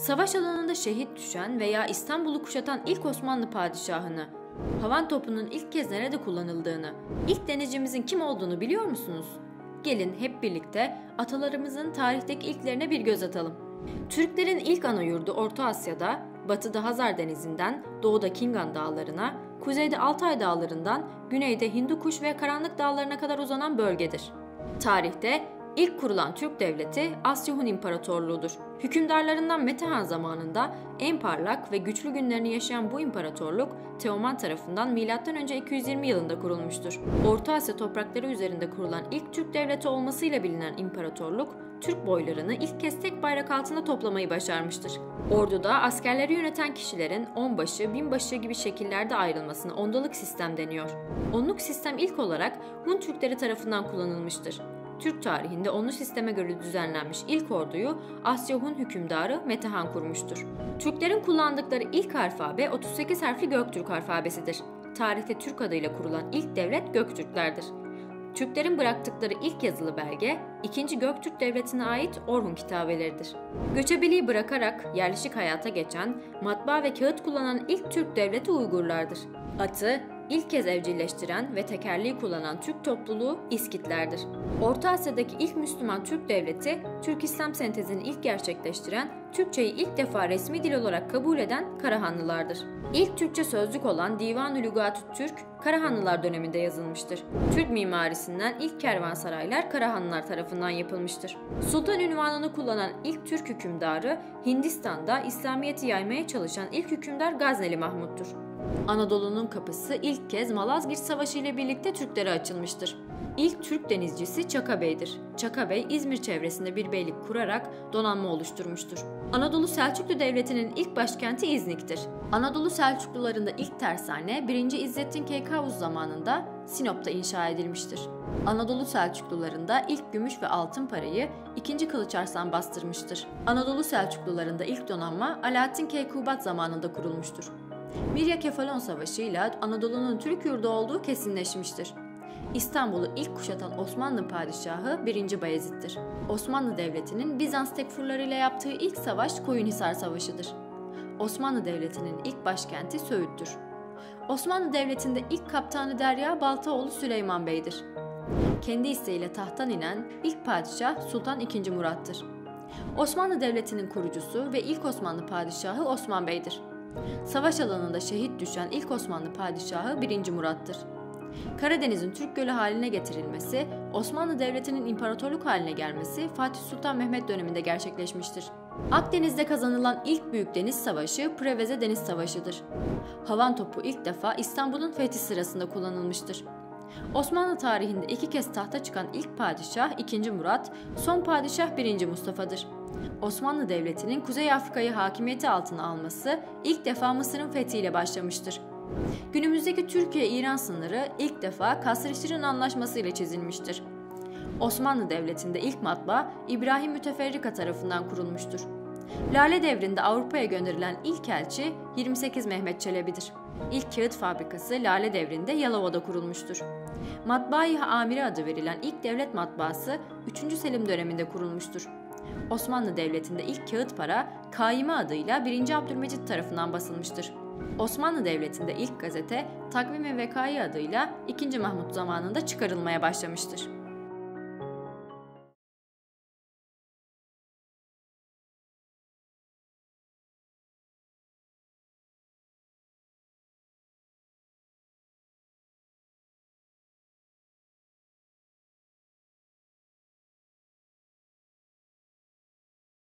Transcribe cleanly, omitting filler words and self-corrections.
Savaş alanında şehit düşen veya İstanbul'u kuşatan ilk Osmanlı padişahını, havan topunun ilk kez nerede kullanıldığını, ilk denizcimizin kim olduğunu biliyor musunuz? Gelin hep birlikte atalarımızın tarihteki ilklerine bir göz atalım. Türklerin ilk ana yurdu Orta Asya'da, batıda Hazar Denizi'nden doğuda Kingan Dağları'na, kuzeyde Altay Dağları'ndan güneyde Hindukuş ve Karanlık Dağları'na kadar uzanan bölgedir. Tarihte ilk kurulan Türk devleti Asya Hun İmparatorluğu'dur. Hükümdarlarından Metehan zamanında en parlak ve güçlü günlerini yaşayan bu imparatorluk Teoman tarafından M.Ö. 220 yılında kurulmuştur. Orta Asya toprakları üzerinde kurulan ilk Türk devleti olmasıyla bilinen imparatorluk, Türk boylarını ilk kez tek bayrak altında toplamayı başarmıştır. Orduda askerleri yöneten kişilerin onbaşı, binbaşı gibi şekillerde ayrılmasına ondalık sistem deniyor. Onluk sistem ilk olarak Hun Türkleri tarafından kullanılmıştır. Türk tarihinde onlu sisteme göre düzenlenmiş ilk orduyu Asya Hun hükümdarı Metehan kurmuştur. Türklerin kullandıkları ilk alfabe 38 harfli Göktürk alfabesidir. Tarihte Türk adıyla kurulan ilk devlet Göktürklerdir. Türklerin bıraktıkları ilk yazılı belge, 2. Göktürk Devleti'ne ait Orhun kitabeleridir. Göçebeliği bırakarak yerleşik hayata geçen, matbaa ve kağıt kullanan ilk Türk devleti Uygurlardır. Atı ilk kez evcilleştiren ve tekerleği kullanan Türk topluluğu İskitlerdir. Orta Asya'daki ilk Müslüman Türk devleti, Türk İslam sentezini ilk gerçekleştiren, Türkçeyi ilk defa resmi dil olarak kabul eden Karahanlılardır. İlk Türkçe sözlük olan Divan-ı Lügat-ı Türk, Karahanlılar döneminde yazılmıştır. Türk mimarisinden ilk kervansaraylar Karahanlılar tarafından yapılmıştır. Sultan unvanını kullanan ilk Türk hükümdarı, Hindistan'da İslamiyet'i yaymaya çalışan ilk hükümdar Gazneli Mahmud'dur. Anadolu'nun kapısı ilk kez Malazgirt Savaşı ile birlikte Türklere açılmıştır. İlk Türk denizcisi Çaka Bey'dir. Çaka Bey, İzmir çevresinde bir beylik kurarak donanma oluşturmuştur. Anadolu Selçuklu Devleti'nin ilk başkenti İznik'tir. Anadolu Selçuklularında ilk tersane 1. İzzettin Keykavuz zamanında Sinop'ta inşa edilmiştir. Anadolu Selçuklularında ilk gümüş ve altın parayı 2. Kılıç Arslan bastırmıştır. Anadolu Selçuklularında ilk donanma Alaaddin Keykubat zamanında kurulmuştur. Mirya Kefalon Savaşı ile Anadolu'nun Türk yurdu olduğu kesinleşmiştir. İstanbul'u ilk kuşatan Osmanlı padişahı 1. Bayezid'dir. Osmanlı Devleti'nin Bizans tekfurları ile yaptığı ilk savaş Koyunhisar Savaşı'dır. Osmanlı Devleti'nin ilk başkenti Söğüt'tür. Osmanlı Devleti'nde ilk kaptanı Derya Baltaoğlu Süleyman Bey'dir. Kendi isteğiyle tahttan inen ilk padişah Sultan II. Murat'tır. Osmanlı Devleti'nin kurucusu ve ilk Osmanlı padişahı Osman Bey'dir. Savaş alanında şehit düşen ilk Osmanlı padişahı 1. Murat'tır. Karadeniz'in Türk Gölü haline getirilmesi, Osmanlı Devleti'nin imparatorluk haline gelmesi Fatih Sultan Mehmet döneminde gerçekleşmiştir. Akdeniz'de kazanılan ilk büyük deniz savaşı Preveze Deniz Savaşı'dır. Havan topu ilk defa İstanbul'un fethi sırasında kullanılmıştır. Osmanlı tarihinde 2 kez tahta çıkan ilk padişah 2. Murat, son padişah 1. Mustafa'dır. Osmanlı Devleti'nin Kuzey Afrika'yı hakimiyeti altına alması ilk defa Mısır'ın fethiyle başlamıştır. Günümüzdeki Türkiye-İran sınırı ilk defa Kasr-ı Anlaşması ile çizilmiştir. Osmanlı Devleti'nde ilk matbaa İbrahim Müteferrika tarafından kurulmuştur. Lale Devri'nde Avrupa'ya gönderilen ilk elçi 28 Mehmet Çelebi'dir. İlk kağıt fabrikası Lale Devri'nde Yalova'da kurulmuştur. Matbaa-i Amire adı verilen ilk devlet matbaası 3. Selim döneminde kurulmuştur. Osmanlı Devleti'nde ilk kağıt para Kaime adıyla 1. Abdülmecit tarafından basılmıştır. Osmanlı Devleti'nde ilk gazete Takvim-i Vekai adıyla 2. Mahmut zamanında çıkarılmaya başlamıştır.